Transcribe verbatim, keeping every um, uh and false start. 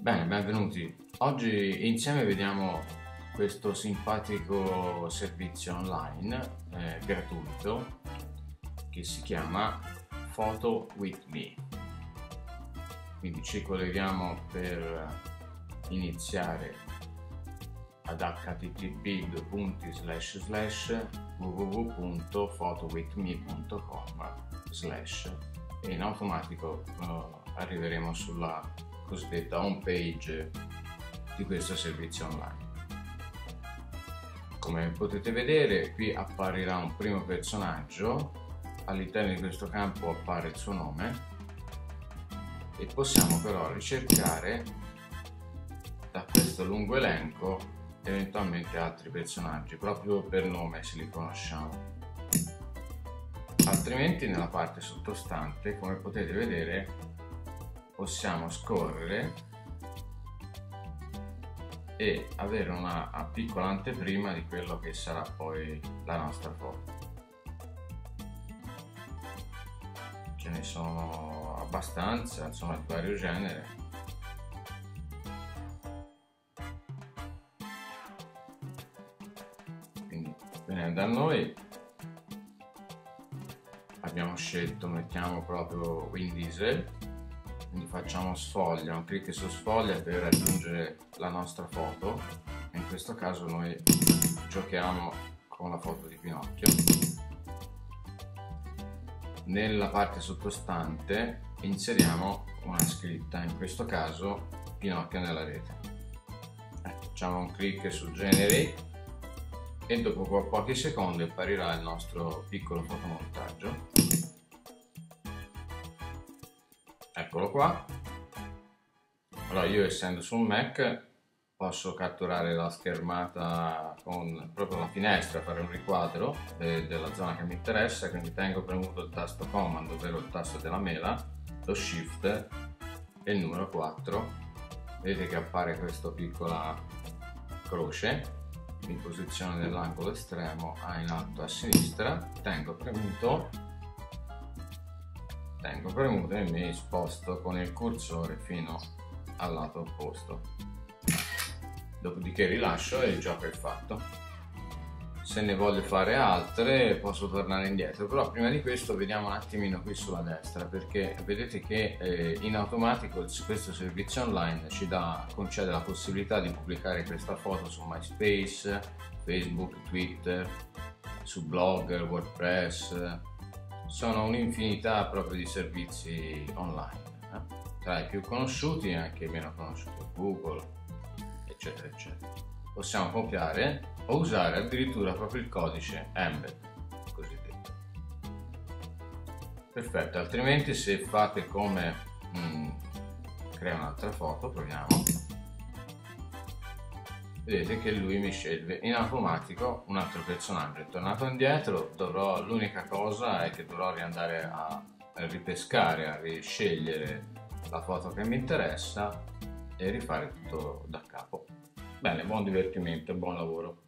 Bene, benvenuti. Oggi insieme vediamo questo simpatico servizio online eh, gratuito che si chiama Photo with Me. Quindi ci colleghiamo per iniziare ad h t t p due punti slash slash w w w punto photowithme punto com slash e in automatico uh, arriveremo sulla cosiddetta home page di questo servizio online. Come potete vedere, qui apparirà un primo personaggio, all'interno di questo campo appare il suo nome e possiamo però ricercare da questo lungo elenco eventualmente altri personaggi proprio per nome se li conosciamo. Altrimenti nella parte sottostante, come potete vedere, possiamo scorrere e avere una piccola anteprima di quello che sarà poi la nostra foto. Ce ne sono abbastanza, insomma, di vario genere. Quindi venendo a noi abbiamo scelto, mettiamo proprio Vin Diesel. Quindi facciamo sfoglia, un clic su sfoglia per raggiungere la nostra foto. In questo caso noi giochiamo con la foto di Pinocchio. Nella parte sottostante inseriamo una scritta, in questo caso Pinocchio nella rete. Facciamo un clic su Generate e dopo pochi secondi apparirà il nostro piccolo fotomontaggio. Eccolo qua. Allora, io essendo su un Mac posso catturare la schermata con proprio la finestra, fare un riquadro de della zona che mi interessa, quindi tengo premuto il tasto Command, ovvero il tasto della mela, lo Shift e il numero quattro. Vedete che appare questa piccola croce in posizione nell'angolo estremo a in alto a sinistra. Tengo premuto Tengo premuto e mi sposto con il cursore fino al lato opposto. Dopodiché rilascio e il gioco è fatto. Se ne voglio fare altre posso tornare indietro, però prima di questo vediamo un attimino qui sulla destra, perché vedete che eh, in automatico questo servizio online ci dà, concede la possibilità di pubblicare questa foto su MySpace, Facebook, Twitter, su Blogger, WordPress. Sono un'infinità proprio di servizi online, eh? Tra i più conosciuti e anche meno conosciuti, Google, eccetera eccetera. Possiamo copiare o usare addirittura proprio il codice embed cosiddetto. Perfetto, altrimenti se fate come mm, crea un'altra foto, proviamo. Vedete che lui mi sceglie in automatico un altro personaggio. È tornato indietro, dovrò, l'unica cosa è che dovrò riandare a ripescare, a riscegliere la foto che mi interessa e rifare tutto da capo. Bene, buon divertimento e buon lavoro.